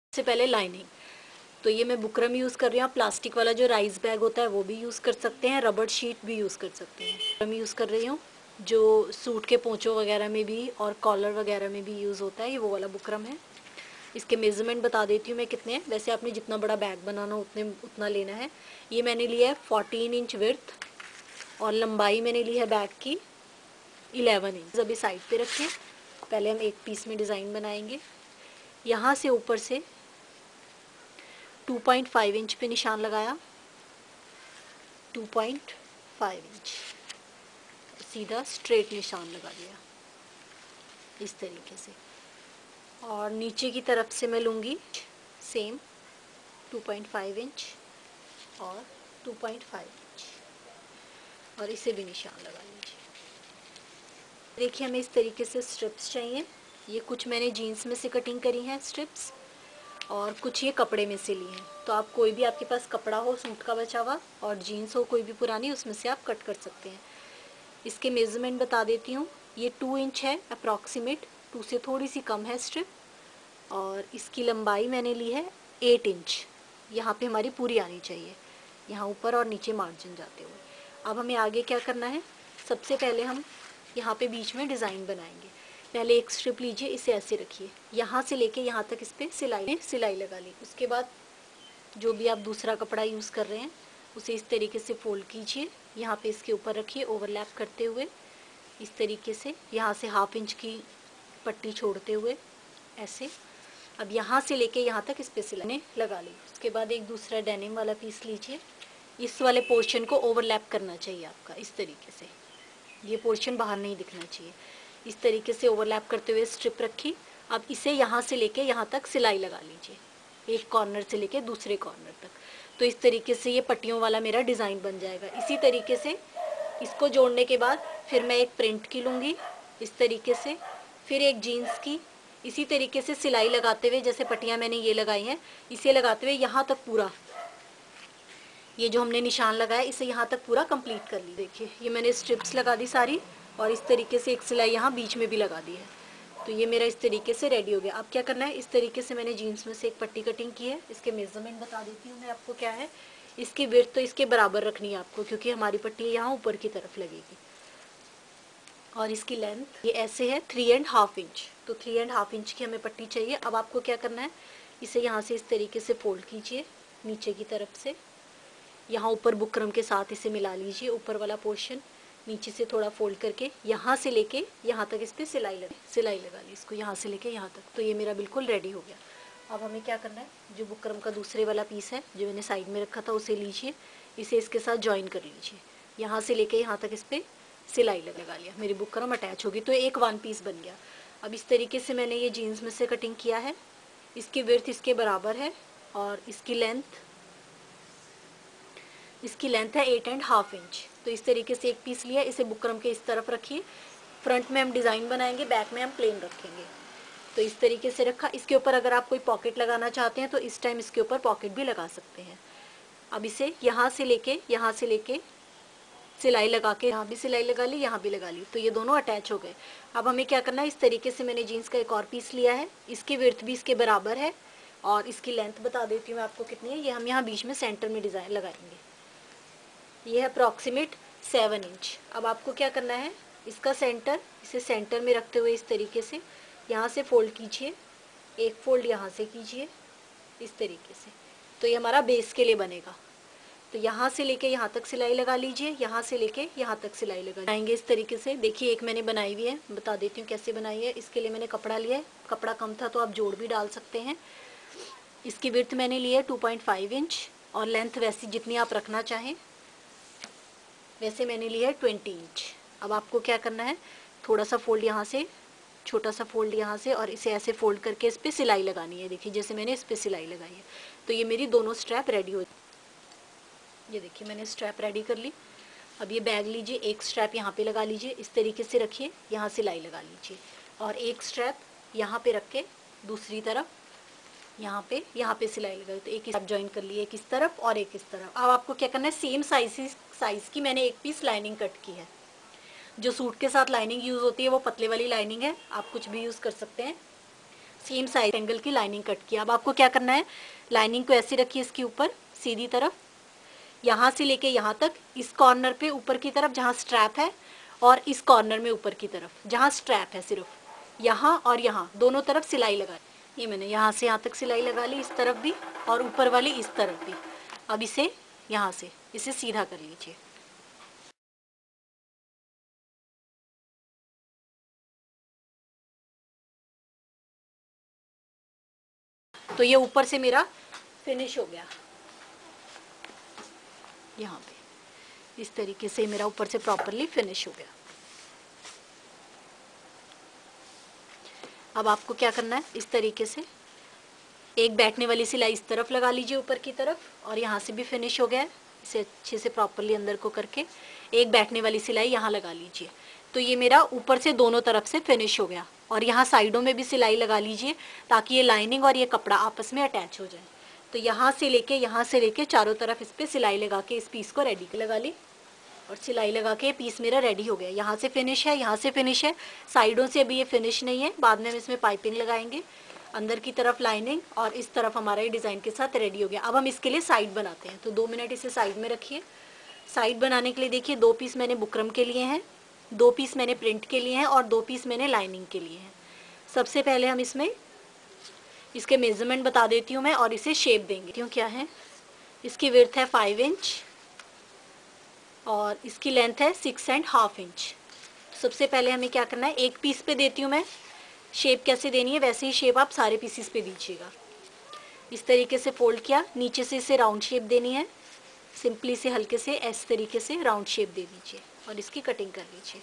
से पहले लाइनिंग। तो ये मैं बुकरम यूज़ कर रही हूँ। आप प्लास्टिक वाला जो राइस बैग होता है वो भी यूज़ कर सकते हैं, रबड़ शीट भी यूज़ कर सकते हैं। बुकरम यूज़ कर रही हूँ जो सूट के पोंचों वगैरह में भी और कॉलर वगैरह में भी यूज़ होता है, ये वो वाला बुकरम है। इसके मेज़रमेंट बता देती हूँ मैं कितने हैं। वैसे आपने जितना बड़ा बैग बनाना उतना लेना है। ये मैंने लिया है 14 इंच विड्थ और लंबाई मैंने ली है बैग की 11 इंच। अभी साइड पे रखें, पहले हम एक पीस में डिज़ाइन बनाएंगे। यहाँ से ऊपर से 2.5 इंच पे निशान लगाया, 2.5 इंच सीधा स्ट्रेट निशान लगा दिया इस तरीके से। और नीचे की तरफ से मैं लूँगी सेम 2.5 इंच और 2.5 इंच और इसे भी निशान लगा लीजिए। देखिए हमें इस तरीके से स्ट्रिप्स चाहिए। ये कुछ मैंने जीन्स में से कटिंग करी हैं स्ट्रिप्स और कुछ ये कपड़े में से लिए हैं। तो आप कोई भी आपके पास कपड़ा हो सूट का बचा हुआ और जीन्स हो कोई भी पुरानी, उसमें से आप कट कर सकते हैं। इसके मेज़रमेंट बता देती हूँ। ये 2 इंच है अप्रॉक्सीमेट, 2 से थोड़ी सी कम है स्ट्रिप। और इसकी लंबाई मैंने ली है 8 इंच। यहाँ पे हमारी पूरी आनी चाहिए, यहाँ ऊपर और नीचे मार्जिन जाते हुए। अब हमें आगे क्या करना है, सबसे पहले हम यहाँ पे बीच में डिज़ाइन बनाएंगे। पहले एक स्ट्रिप लीजिए, इसे ऐसे रखिए, यहाँ से लेके यहाँ तक इस पर सिलाई लगा ली। उसके बाद जो भी आप दूसरा कपड़ा यूज़ कर रहे हैं उसे इस तरीके से फोल्ड कीजिए, यहाँ पे इसके ऊपर रखिए ओवरलैप करते हुए इस तरीके से, यहाँ से 1/2 इंच की पट्टी छोड़ते हुए ऐसे। अब यहाँ से लेके यहाँ तक इस पे सिलाई लगा ली। उसके बाद एक दूसरा डेनिम वाला पीस लीजिए, इस वाले पोर्शन को ओवरलैप करना चाहिए आपका इस तरीके से, ये पोर्शन बाहर नहीं दिखना चाहिए। इस तरीके से ओवरलैप करते हुए स्ट्रिप रखी। अब इसे यहाँ से लेके यहाँ तक सिलाई लगा लीजिए, एक कॉर्नर से लेके दूसरे कॉर्नर तक। तो इस तरीके से ये पट्टियों वाला मेरा डिज़ाइन बन जाएगा। इसी तरीके से इसको जोड़ने के बाद फिर मैं एक प्रिंट की लूँगी इस तरीके से, फिर एक जीन्स की इसी तरीके से सिलाई लगाते हुए, जैसे पट्टियाँ मैंने ये लगाई हैं इसे लगाते हुए यहाँ तक पूरा ये जो हमने निशान लगाया इसे यहाँ तक पूरा कंप्लीट कर ली। देखिए ये मैंने स्ट्रिप्स लगा दी सारी और इस तरीके से एक सिलाई यहाँ बीच में भी लगा दी है। तो ये मेरा इस तरीके से रेडी हो गया। अब क्या करना है, इस तरीके से मैंने जीन्स में से एक पट्टी कटिंग की है। इसके मेज़रमेंट बता देती हूँ मैं आपको क्या है। इसकी विड्थ तो इसके बराबर रखनी है आपको, क्योंकि हमारी पट्टी यहाँ ऊपर की तरफ लगेगी। और इसकी लेंथ ये ऐसे है 3.5 इंच। तो 3.5 इंच की हमें पट्टी चाहिए। अब आपको क्या करना है, इसे यहाँ से इस तरीके से फोल्ड कीजिए नीचे की तरफ से, यहाँ ऊपर बुकरम के साथ इसे मिला लीजिए, ऊपर वाला पोर्शन नीचे से थोड़ा फोल्ड करके यहाँ से लेके यहाँ तक इस पर सिलाई लगा ली, इसको यहाँ से लेके यहाँ तक। तो ये मेरा बिल्कुल रेडी हो गया। अब हमें क्या करना है, जो बुकरम का दूसरे वाला पीस है जो मैंने साइड में रखा था उसे लीजिए, इसे इसके साथ ज्वाइन कर लीजिए, यहाँ से लेके यहाँ तक इस पर सिलाई लगा लिया, मेरी बुकरम अटैच होगी। तो एक 1 पीस बन गया। अब इस तरीके से मैंने ये जीन्स में से कटिंग किया है। इसकी विड्थ इसके बराबर है और इसकी लेंथ है 8.5 इंच। तो इस तरीके से एक पीस लिया, इसे बुकरम के इस तरफ रखिए। फ्रंट में हम डिज़ाइन बनाएंगे, बैक में हम प्लेन रखेंगे। तो इस तरीके से रखा। इसके ऊपर अगर आप कोई पॉकेट लगाना चाहते हैं तो इस टाइम इसके ऊपर पॉकेट भी लगा सकते हैं। अब इसे यहाँ से लेके सिलाई लगा के यहाँ भी सिलाई लगा ली, यहाँ भी लगा ली, तो ये दोनों अटैच हो गए। अब हमें क्या करना है, इस तरीके से मैंने जीन्स का एक और पीस लिया है, इसकी विड्थ भी इसके बराबर है और इसकी लेंथ बता देती हूँ मैं आपको कितनी है। ये हम यहाँ बीच में सेंटर में डिज़ाइन लगाएंगे, ये है अप्रॉक्सीमेट 7 इंच। अब आपको क्या करना है, इसका सेंटर, इसे सेंटर में रखते हुए इस तरीके से यहाँ से फोल्ड कीजिए, एक फोल्ड यहाँ से कीजिए इस तरीके से। तो ये हमारा बेस के लिए बनेगा। तो यहाँ से लेके यहाँ तक सिलाई लगा लीजिए, यहाँ से लेके यहाँ तक सिलाई लगाएंगे इस तरीके से। देखिए एक मैंने बनाई हुई है, बता देती हूँ कैसे बनाई है। इसके लिए मैंने कपड़ा लिया है, कपड़ा कम था तो आप जोड़ भी डाल सकते हैं। इसकी विड्थ मैंने ली है 2.5 इंच और लेंथ वैसी जितनी आप रखना चाहें वैसे मैंने लिया है 20 इंच। अब आपको क्या करना है, थोड़ा सा फोल्ड यहाँ से, छोटा सा फोल्ड यहाँ से और इसे ऐसे फोल्ड करके इस पर सिलाई लगानी है। देखिए जैसे मैंने इस पर सिलाई लगाई है। तो ये मेरी दोनों स्ट्रैप रेडी हो, ये देखिए मैंने स्ट्रैप रेडी कर ली। अब ये बैग लीजिए, एक स्ट्रैप यहाँ पे लगा लीजिए, इस तरीके से रखिए, यहाँ सिलाई लगा लीजिए और एक स्ट्रैप यहाँ पे रख के दूसरी तरफ यहाँ पे सिलाई लगाई। तो एक स्ट्रैप ज्वाइन कर लिए, एक इस तरफ और एक इस तरफ। अब आपको क्या करना है, सेम साइज़ की मैंने एक पीस लाइनिंग कट की है। जो सूट के साथ लाइनिंग यूज़ होती है वो पतले वाली लाइनिंग है, आप कुछ भी यूज़ कर सकते हैं। सेम साइज एंगल की लाइनिंग कट किया। अब आपको क्या करना है, लाइनिंग को ऐसे रखिए इसके ऊपर सीधी तरफ, यहाँ से लेके यहाँ तक, इस कॉर्नर पे ऊपर की तरफ जहाँ स्ट्रैप है, और इस कॉर्नर में ऊपर की तरफ जहाँ स्ट्रैप है, सिर्फ यहाँ और यहाँ दोनों तरफ सिलाई लगा। ये मैंने यहाँ से यहाँ तक सिलाई लगा ली, इस तरफ भी और ऊपर वाली इस तरफ भी। अब इसे यहाँ से इसे सीधा कर लीजिए। तो ये ऊपर से मेरा फिनिश हो गया। यहाँ पे इस तरीके से मेरा ऊपर से प्रॉपरली फिनिश हो गया। अब आपको क्या करना है, इस तरीके से एक बैठने वाली सिलाई इस तरफ लगा लीजिए ऊपर की तरफ, और यहाँ से भी फिनिश हो गया है। इसे अच्छे से प्रॉपरली अंदर को करके एक बैठने वाली सिलाई यहाँ लगा लीजिए। तो ये मेरा ऊपर से दोनों तरफ से फिनिश हो गया। और यहाँ साइडों में भी सिलाई लगा लीजिए ताकि ये लाइनिंग और ये कपड़ा आपस में अटैच हो जाए। तो यहाँ से लेके चारों तरफ इस पर सिलाई लगा के इस पीस को रेडी लगा ली, और सिलाई लगा के पीस मेरा रेडी हो गया। यहाँ से फिनिश है, यहाँ से फिनिश है, साइडों से अभी ये फिनिश नहीं है, बाद में हम इसमें पाइपिंग लगाएंगे। अंदर की तरफ लाइनिंग और इस तरफ हमारा ये डिज़ाइन के साथ रेडी हो गया। अब हम इसके लिए साइड बनाते हैं। तो 2 मिनट इसे साइड में रखिए। साइड बनाने के लिए देखिए 2 पीस मैंने बुकरम के लिए हैं, 2 पीस मैंने प्रिंट के लिए हैं और 2 पीस मैंने लाइनिंग के लिए हैं। सबसे पहले हम इसमें इसके मेज़रमेंट बता देती हूँ मैं, और इसे शेप देंगे। क्यों क्या है, इसकी विड्थ है 5 इंच और इसकी लेंथ है 6.5 इंच। सबसे पहले हमें क्या करना है, एक पीस पे देती हूँ मैं शेप कैसे देनी है, वैसे ही शेप आप सारे पीसीस पे दीजिएगा। इस तरीके से फोल्ड किया, नीचे से इसे राउंड शेप देनी है, सिंपली से हल्के से इस तरीके से राउंड शेप दे दीजिए और इसकी कटिंग कर लीजिए।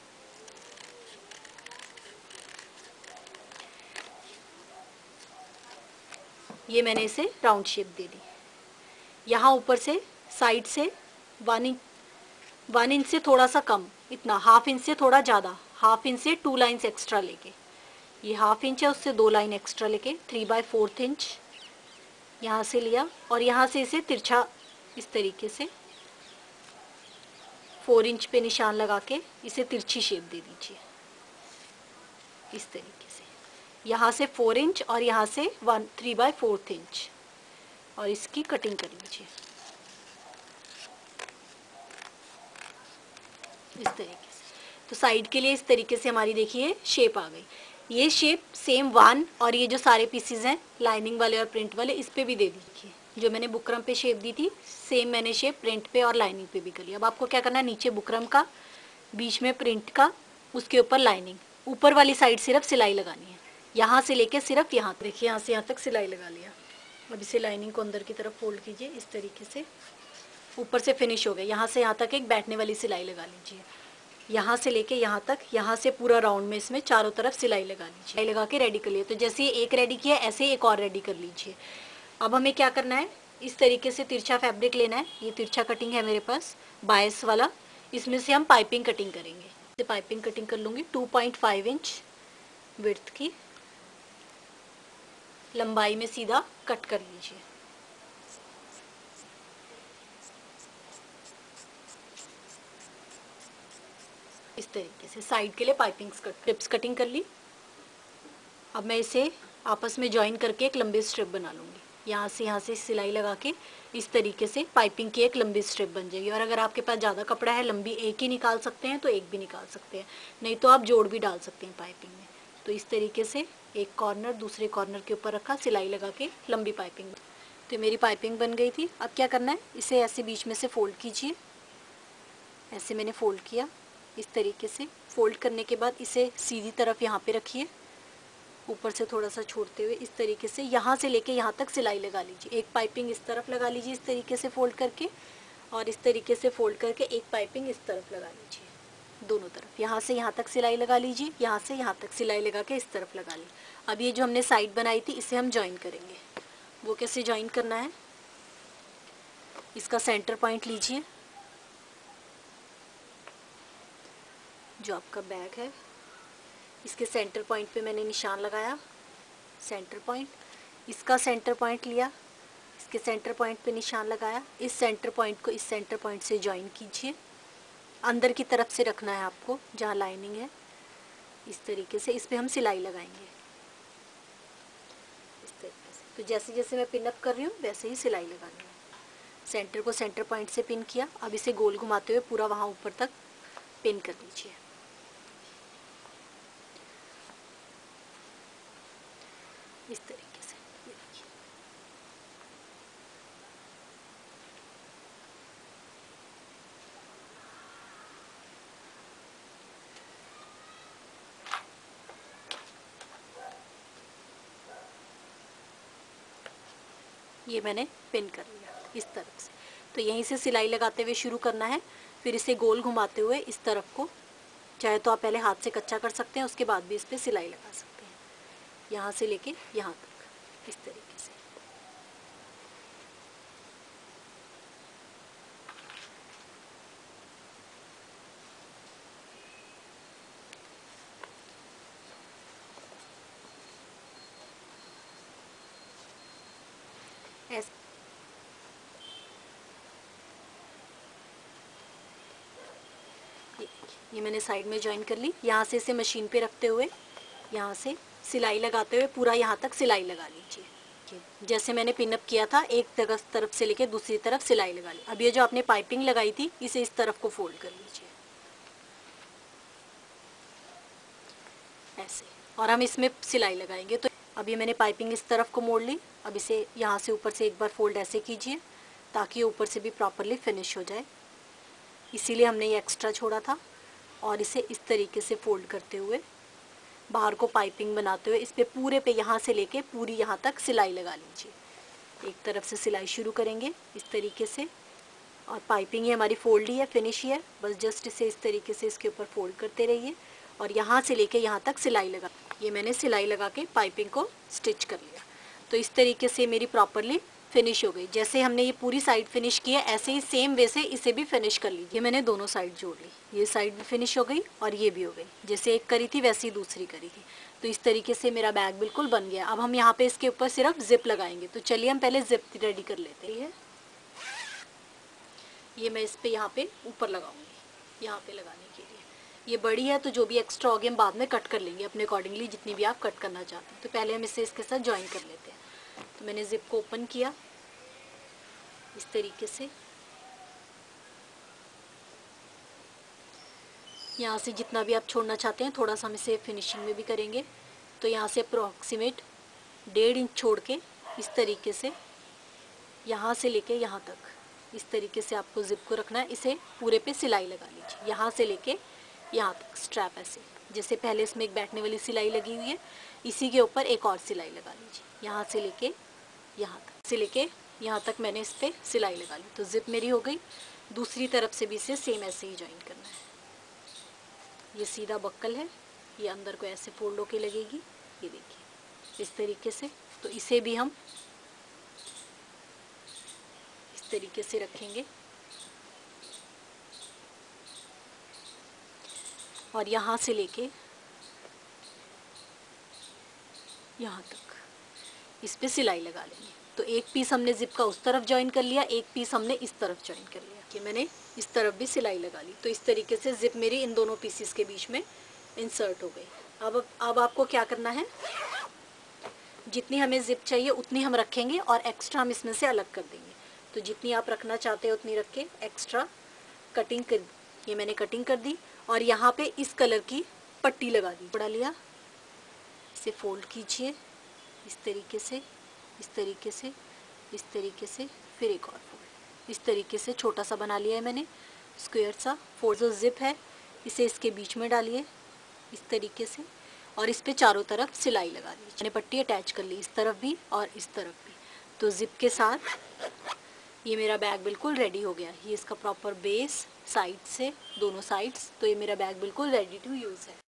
ये मैंने इसे राउंड शेप दे दी। यहाँ ऊपर से साइड से 1 इंच से थोड़ा सा कम, इतना हाफ इंच से थोड़ा ज़्यादा, हाफ इंच से 2 लाइन्स एक्स्ट्रा लेके, ये हाफ इंच है उससे 2 लाइन एक्स्ट्रा लेके 3/4 इंच यहाँ से लिया, और यहाँ से इसे तिरछा इस तरीके से 4 इंच पे निशान लगा के इसे तिरछी शेप दे दीजिए। इस तरीके से यहाँ से 4 इंच और यहाँ से 3/4 इंच, और इसकी कटिंग कर लीजिए इस तरीके से। तो साइड के लिए इस तरीके से हमारी देखिए शेप आ गई। ये शेप सेम 1 और ये जो सारे पीसीज हैं लाइनिंग वाले और प्रिंट वाले, इस पे भी दे दीजिए। जो मैंने बुकरम पे शेप दी थी सेम मैंने शेप प्रिंट पे और लाइनिंग पे भी कर लिया। अब आपको क्या करना है, नीचे बुकरम का, बीच में प्रिंट का, उसके ऊपर लाइनिंग, ऊपर वाली साइड सिर्फ सिलाई लगानी है, यहाँ से लेके सिर्फ यहाँ, देखिए यहाँ से यहाँ तक सिलाई लगा लिया। अब इसे लाइनिंग को अंदर की तरफ फोल्ड कीजिए इस तरीके से, ऊपर से फिनिश हो गया। यहाँ से यहाँ तक एक बैठने वाली सिलाई लगा लीजिए, यहाँ से लेके यहाँ तक, यहाँ से पूरा राउंड में इसमें चारों तरफ सिलाई लगा लीजिए। सिलाई लगा के रेडी कर लिए। तो जैसे ये एक रेडी किया ऐसे ही एक और रेडी कर लीजिए। अब हमें क्या करना है, इस तरीके से तिरछा फैब्रिक लेना है। ये तिरछा कटिंग है मेरे पास बायस वाला, इसमें से हम पाइपिंग कटिंग करेंगे। तो पाइपिंग कटिंग कर लूँगी 2.5 इंच विड्थ की, लंबाई में सीधा कट कर लीजिए। इस तरीके से साइड के लिए पाइपिंग स्ट्रिप्स कटिंग कर ली। अब मैं इसे आपस में जॉइन करके एक लंबी स्ट्रिप बना लूँगी। यहाँ से सिलाई लगा के इस तरीके से पाइपिंग की एक लंबी स्ट्रिप बन जाएगी। और अगर आपके पास ज़्यादा कपड़ा है, लंबी एक ही निकाल सकते हैं तो एक भी निकाल सकते हैं, नहीं तो आप जोड़ भी डाल सकते हैं पाइपिंग में। तो इस तरीके से एक कॉर्नर दूसरे कॉर्नर के ऊपर रखा, सिलाई लगा के लंबी पाइपिंग। तो मेरी पाइपिंग बन गई थी। अब क्या करना है, इसे ऐसे बीच में से फोल्ड कीजिए। ऐसे मैंने फोल्ड किया, इस तरीके से फोल्ड करने के बाद इसे सीधी तरफ यहाँ पे रखिए, ऊपर से थोड़ा सा छोड़ते हुए इस तरीके से यहाँ से लेके यहाँ तक सिलाई लगा लीजिए। एक पाइपिंग इस तरफ लगा लीजिए इस तरीके से फोल्ड करके, और इस तरीके से फोल्ड करके एक पाइपिंग इस तरफ लगा लीजिए, दोनों तरफ। यहाँ से यहाँ तक सिलाई लगा लीजिए, यहाँ से यहाँ तक सिलाई लगा के इस तरफ लगा ली। अब ये जो हमने साइड बनाई थी इसे हम ज्वाइन करेंगे। वो कैसे ज्वाइन करना है, इसका सेंटर पॉइंट लीजिए, जो आपका बैग है इसके सेंटर पॉइंट पे मैंने निशान लगाया, सेंटर पॉइंट, इसका सेंटर पॉइंट लिया, इसके सेंटर पॉइंट पे निशान लगाया। इस सेंटर पॉइंट को इस सेंटर पॉइंट से ज्वाइन कीजिए, अंदर की तरफ से रखना है आपको जहाँ लाइनिंग है। इस तरीके से इस पे हम सिलाई लगाएंगे। तो जैसे जैसे मैं पिन अप कर रही हूँ वैसे ही सिलाई लगानी है। सेंटर को सेंटर पॉइंट से पिन किया, अब इसे गोल घुमाते हुए पूरा वहाँ ऊपर तक पिन कर लीजिए। इस तरीके से ये देखिए। ये मैंने पिन कर लिया इस तरफ से। तो यहीं से सिलाई लगाते हुए शुरू करना है, फिर इसे गोल घुमाते हुए इस तरफ को, चाहे तो आप पहले हाथ से कच्चा कर सकते हैं, उसके बाद भी इस पर सिलाई लगा सकते हैं, यहाँ से लेके यहाँ तक इस तरीके से। ऐसे ये मैंने साइड में जॉइन कर ली। यहाँ से इसे मशीन पे रखते हुए यहाँ से सिलाई लगाते हुए पूरा यहाँ तक सिलाई लगा लीजिए। जैसे मैंने पिनअप किया था, एक तरफ से लेके दूसरी तरफ सिलाई लगा ली। अब ये जो आपने पाइपिंग लगाई थी इसे इस तरफ को फोल्ड कर लीजिए ऐसे, और हम इसमें सिलाई लगाएंगे। तो अब ये मैंने पाइपिंग इस तरफ को मोड़ ली। अब इसे यहाँ से ऊपर से एक बार फोल्ड ऐसे कीजिए ताकि ऊपर से भी प्रॉपरली फिनिश हो जाए, इसीलिए हमने ये एक्स्ट्रा छोड़ा था। और इसे इस तरीके से फोल्ड करते हुए बाहर को पाइपिंग बनाते हुए इस पे पूरे पे यहाँ से लेके पूरी यहाँ तक सिलाई लगा लीजिए। एक तरफ से सिलाई शुरू करेंगे इस तरीके से, और पाइपिंग ये हमारी फोल्ड ही है, फिनिश ही है, बस जस्ट इसे इस तरीके से इसके ऊपर फोल्ड करते रहिए और यहाँ से लेके यहाँ तक सिलाई लगा। ये मैंने सिलाई लगा के पाइपिंग को स्टिच कर लिया। तो इस तरीके से मेरी प्रॉपरली फिनिश हो गई। जैसे हमने ये पूरी साइड फिनिश की है, ऐसे ही सेम वे से इसे भी फिनिश कर लीजिए। मैंने दोनों साइड जोड़ ली, ये साइड भी फिनिश हो गई और ये भी हो गई। जैसे एक करी थी वैसे ही दूसरी करी थी। तो इस तरीके से मेरा बैग बिल्कुल बन गया। अब हम यहाँ पे इसके ऊपर सिर्फ जिप लगाएंगे। तो चलिए हम पहले जिप रेडी कर लेते हैं। ये मैं इस पे यहाँ पे ऊपर लगाऊंगी, यहाँ पे लगाने के लिए। ये बड़ी है तो जो भी एक्स्ट्रा हो गया हम बाद में कट कर लेंगे अपने अकॉर्डिंगली, जितनी भी आप कट करना चाहते हैं। तो पहले हम इसे इसके साथ ज्वाइन कर लेते हैं। तो मैंने जिप को ओपन किया इस तरीके से, यहाँ से जितना भी आप छोड़ना चाहते हैं थोड़ा सा हम इसे फिनिशिंग में भी करेंगे। तो यहाँ से अप्रॉक्सीमेट 1.5 इंच छोड़ के इस तरीके से यहाँ से लेके यहाँ तक इस तरीके से आपको जिप को रखना है। इसे पूरे पे सिलाई लगा लीजिए, यहाँ से लेके यहाँ तक स्ट्रैप ऐसे। जैसे पहले इसमें एक बैठने वाली सिलाई लगी हुई है, इसी के ऊपर एक और सिलाई लगा लीजिए, यहाँ से लेके यहाँ तक, से लेके यहाँ तक मैंने इस पर सिलाई लगा ली। तो जिप मेरी हो गई। दूसरी तरफ से भी इसे सेम ऐसे ही ज्वाइन करना है। ये सीधा बक्कल है, ये अंदर को ऐसे फोल्ड होके लगेगी, ये देखिए इस तरीके से। तो इसे भी हम इस तरीके से रखेंगे और यहाँ से लेके यहाँ तक इस पे सिलाई लगा लेंगे। तो एक पीस हमने जिप का उस तरफ ज्वाइन कर लिया, एक पीस हमने इस तरफ ज्वाइन कर लिया कि मैंने इस तरफ भी सिलाई लगा ली। तो इस तरीके से जिप मेरी इन दोनों पीसेस के बीच में इंसर्ट हो गई। अब आपको क्या करना है, जितनी हमें जिप चाहिए उतनी हम रखेंगे और एक्स्ट्रा हम इसमें से अलग कर देंगे। तो जितनी आप रखना चाहते हो उतनी रख के एक्स्ट्रा कटिंग कर, ये मैंने कटिंग कर दी और यहाँ पे इस कलर की पट्टी लगा दी। बड़ा लिया, इसे फोल्ड कीजिए इस तरीके से, इस तरीके से, इस तरीके से, फिर एक और फोल्ड इस तरीके से छोटा सा बना लिया है मैंने स्क्वायर सा। फोल्ड जो जिप है इसे इसके बीच में डालिए इस तरीके से और इस पे चारों तरफ सिलाई लगा दी। मैंने पट्टी अटैच कर ली इस तरफ भी और इस तरफ भी। तो जिप के साथ ये मेरा बैग बिल्कुल रेडी हो गया। ये इसका प्रॉपर बेस साइड से, दोनों साइड्स। तो ये मेरा बैग बिल्कुल रेडी टू यूज़ है।